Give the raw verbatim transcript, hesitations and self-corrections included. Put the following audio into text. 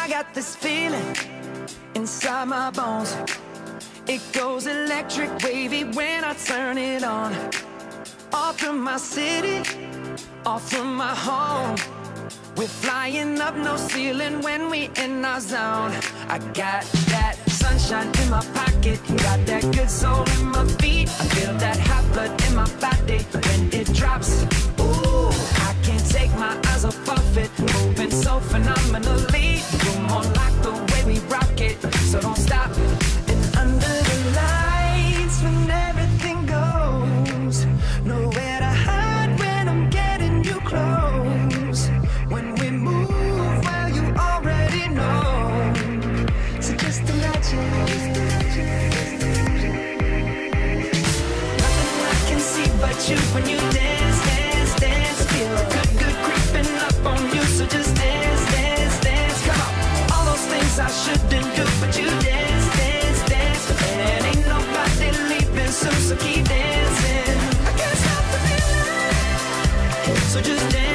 I got this feeling inside my bones. It goes electric wavy when I turn it on. Off from my city, off from my home. We're flying up, no ceiling when we in our zone. I got that sunshine in my pocket, got that good soul in my feet. I feel that hot blood in my body when it drops. Ooh, I can't take my eyes off of it, moving so phenomenally. You're more like the way we rock it, so don't stop. And under the lights when everything goes, nowhere to hide when I'm getting you close. When we move, well, you already know. So just imagine. Nothing I can see but you when you dance, dance, dance. Feel good, good creeping up on you. So just dance, dance, dance. Come on. All those things I shouldn't do, but you dance, dance, dance. And ain't nobody leaving soon, so keep dancing. I can't stop the feeling. So just dance.